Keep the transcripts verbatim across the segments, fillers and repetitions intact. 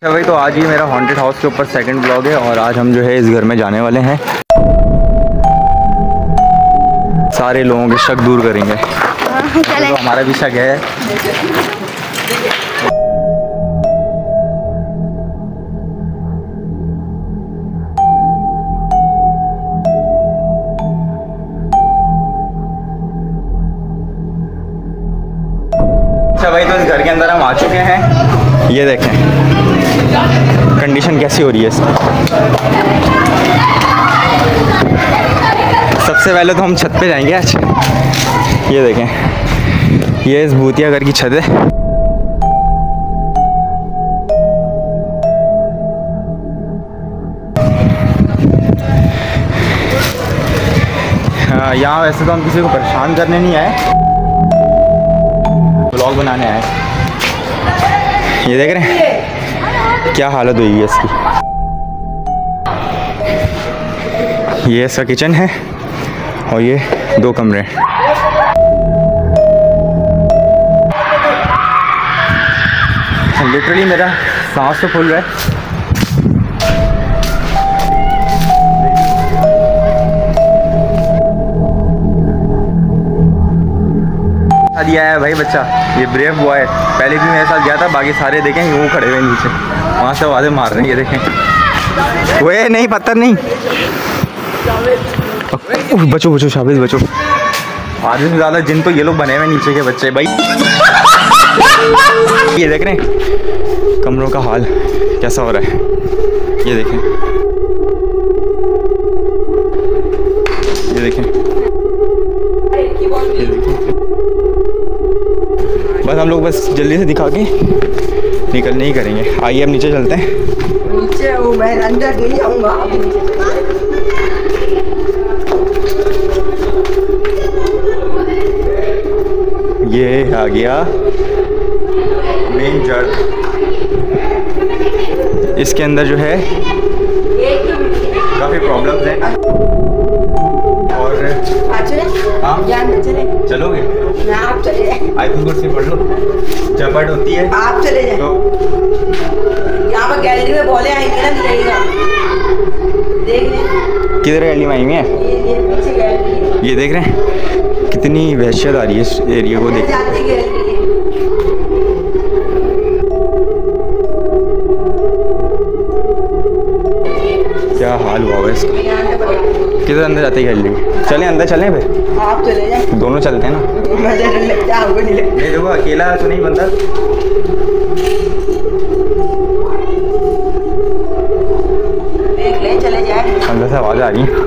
भाई तो आज ये मेरा हॉन्टेड हाउस के ऊपर सेकंड ब्लॉग है और आज हम जो है इस घर में जाने वाले हैं। सारे लोगों के शक दूर करेंगे। तो हमारा भी शक है। अच्छा भाई तो इस घर के अंदर हम आ चुके हैं। ये देखें कंडीशन कैसी हो रही है इसकी। सबसे पहले तो हम छत पे जाएंगे आज। ये देखें ये इस भूतिया घर की छत है। हाँ, यहाँ वैसे तो हम किसी को परेशान करने नहीं आए, ब्लॉग बनाने आए। ये देख रहे हैं क्या हालत हुई है इसकी। ये इसका किचन है और ये दो कमरे। लिटरली मेरा सांस तो फूल रहा है। दिया है भाई बच्चा, ये ब्रेव बॉय पहले भी मेरे साथ गया था। बाकी सारे देखें यूँ खड़े हुए नीचे, वहाँ से आवाज़ें मार रहे हैं। ये देखें वे नहीं पत्थर नहीं। बचो बचो शाबाश बचो। आधे से ज़्यादा जिन तो ये लोग बने हुए नीचे के बच्चे भाई। ये देख रहे हैं कमरों का हाल कैसा हो रहा है। ये देखें ये देखें ये देखें। बस हम लोग बस जल्दी से दिखा के निकलने ही करेंगे। आइए अब नीचे चलते हैं। नीचे वो मैं अंदर नहीं जाऊंगा। ये आ गया मेन जड़। इसके अंदर जो है काफ़ी प्रॉब्लम्स हैं। और हाँ चले चलोगे ना आप चले आई थिंक कुर्सी पढ़ लो। झपट होती है आप चले जाए तो यहाँ पर गैलरी में बोले आएंगे ना दिखेगा। देख रहे किधर गैलरी में आई हुई है। ये ये पीछे गैलरी। ये देख रहे हैं कितनी वहशत आ रही है इस एरिया को देख। जाती गैलरी है। क्या हाल हुआ है इसका। किधर अंदर जाते गैलरी। चलें अंदर चलें फिर। आप चले जाए दोनों चलते हैं ना। मजा नहीं लगता आपको नहीं लगता। नहीं देखो अकेला तो नहीं बनता। देख ले चले जाए। अंदर से आवाज़ आ रही है।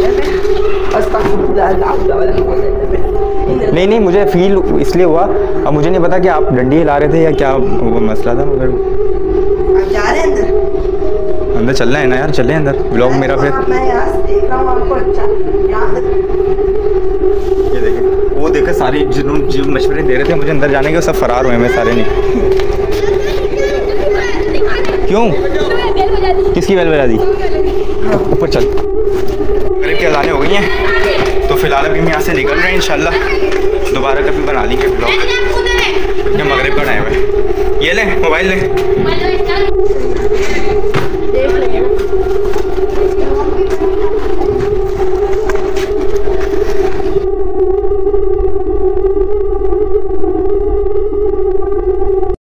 नहीं नहीं मुझे फील इसलिए हुआ। अब मुझे नहीं पता कि आप डंडी हिला रहे थे या क्या वो मसला था। मगर आप जा रहे हैं अंदर। अंदर चलना है ना यार। चले अंदर ब्लॉग मेरा फिर। मैं यहाँ से देख रहा हूँ आपको। अच्छा ये देखें वो देखे सारे जिन्होंने जो मशवरे दे रहे थे मुझे अंदर जाने के सब फरार हुए मैं सारे। नहीं क्यों किसकी बेल बजा दी। ऊपर चल। मगरिब की अज़ानें हो गई हैं तो फिलहाल अभी हम यहाँ से निकल रहे हैं। इंशाल्लाह दोबारा कभी बना लेंगे ब्लॉग क्योंकि मगरिब का टाइम है। ये ले मोबाइल ले।